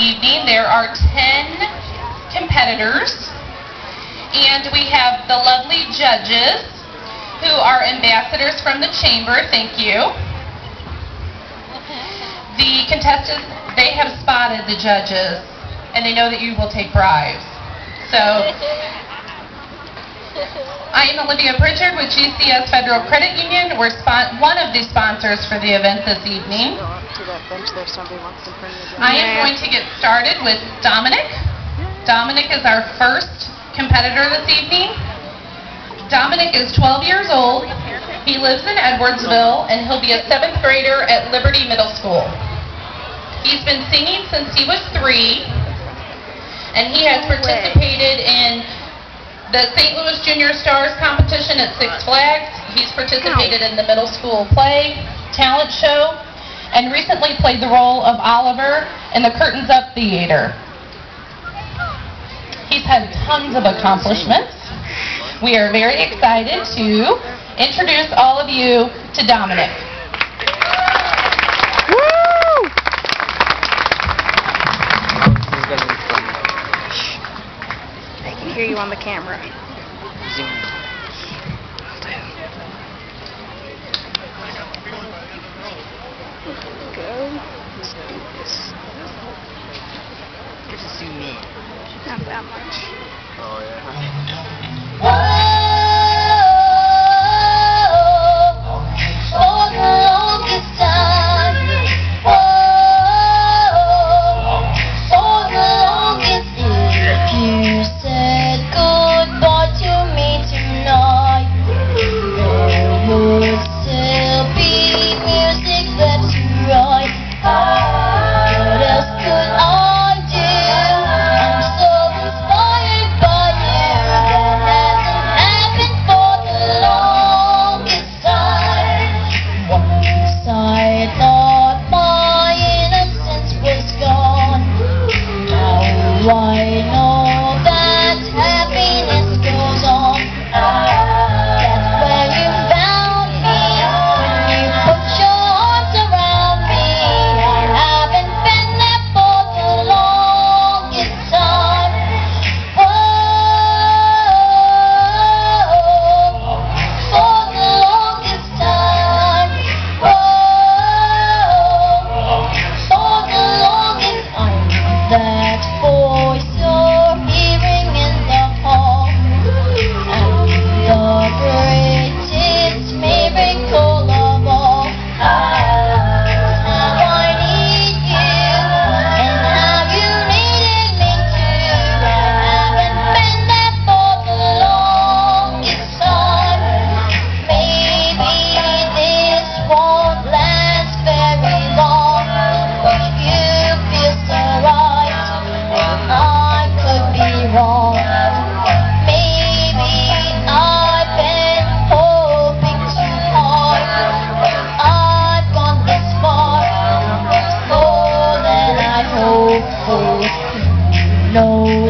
evening. There are 10 competitors, and we have the lovely judges who are ambassadors from the chamber. Thank you. The contestants, they have spotted the judges, and they know that you will take bribes. So, I am Olivia Pritchard with GCS Federal Credit Union. We're one of the sponsors for the event this evening. I am going to get started with Dominic. Dominic is our first competitor this evening. Dominic is 12 years old. He lives in Edwardsville, and he'll be a 7th grader at Liberty Middle School. He's been singing since he was 3, and he has participated in the St. Louis Junior Stars competition at Six Flags. He's participated in the middle school play, talent show, and recently played the role of Oliver in the Curtains Up Theater. He's had tons of accomplishments. We are very excited to introduce all of you to Dominic. Woo! I can hear you on the camera. Zoom. Go. Let's do this. Just zoom in. Not that much. Oh yeah. For the longest time, for the longest if you said goodbye to me tonight, there would still be music left to write. What else could I do? I'm so inspired by you. That hasn't happened for the longest time. Once I thought my innocence was gone. Now I know that happiness goes on. That's where you found me, when you put your arms around me. I haven't been there for the longest time. For the longest time. For the longest, I'm that voice you're hearing in the hall. And the greatest miracle of all. How I need you, and how you needed me too. I haven't been there for the longest time. Maybe this won't last very long, but you feel so right, and I could be wrong. Maybe I've been hoping too hard, but I've gone this far, more than I hoped for. No